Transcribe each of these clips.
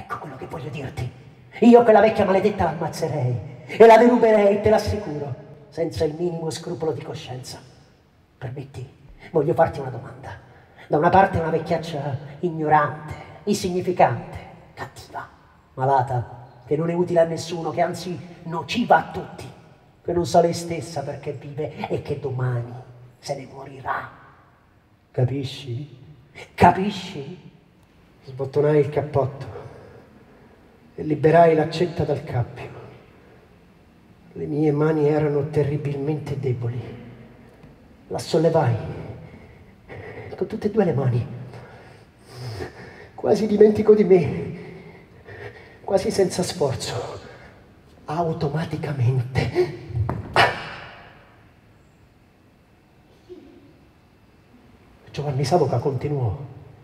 Ecco quello che voglio dirti. Io quella vecchia maledetta la ammazzerei e la deruberei, te l'assicuro, senza il minimo scrupolo di coscienza. Permetti, voglio farti una domanda. Da una parte una vecchiaccia ignorante, insignificante, cattiva, malata, che non è utile a nessuno, che anzi nociva a tutti, che non sa lei stessa perché vive e che domani se ne morirà. Capisci? Capisci? Sbottonai il cappotto e liberai l'accetta dal cappio. Le mie mani erano terribilmente deboli. La sollevai con tutte e due le mani. Quasi dimentico di me, quasi senza sforzo, automaticamente. Giovanni Savoca continuò.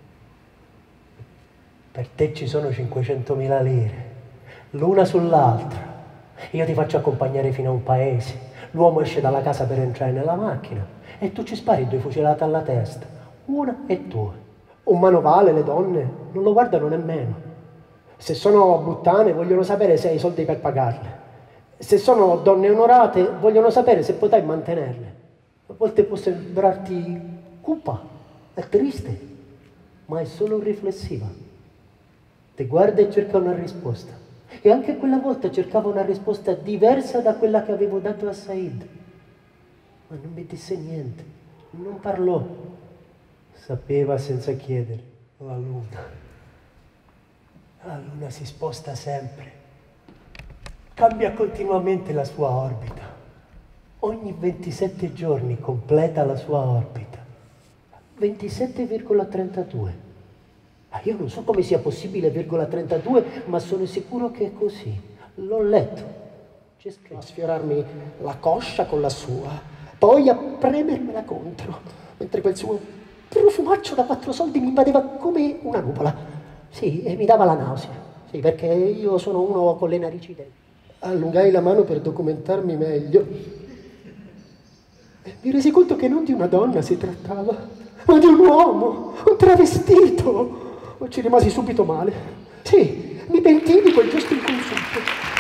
Per te ci sono 500.000 lire, l'una sull'altra. Io ti faccio accompagnare fino a un paese. L'uomo esce dalla casa per entrare nella macchina e tu ci spari 2 fucilate alla testa, una e 2. Un manovale, le donne non lo guardano nemmeno. Se sono puttane vogliono sapere se hai i soldi per pagarle. Se sono donne onorate vogliono sapere se potrai mantenerle. A volte può sembrarti cupa, è triste, ma è solo riflessiva. Ti guarda e cerca una risposta. E anche quella volta cercava una risposta diversa da quella che avevo dato a Said. Ma non mi disse niente, non parlò. Sapeva senza chiedere. La luna. La luna si sposta sempre. Cambia continuamente la sua orbita. Ogni 27 giorni completa la sua orbita. 27,32. Io non so come sia possibile, 32, ma sono sicuro che è così. L'ho letto. C'è scritto. A sfiorarmi la coscia con la sua, poi a premermela contro, mentre quel suo profumaccio da 4 soldi mi invadeva come una nuvola. Sì, e mi dava la nausea. Sì, perché io sono uno con le narici dentro. Allungai la mano per documentarmi meglio. E mi resi conto che non di una donna si trattava, ma di un uomo, un travestito. Ci rimasi subito male. Sì, mi pentii di quel gesto inconsulto.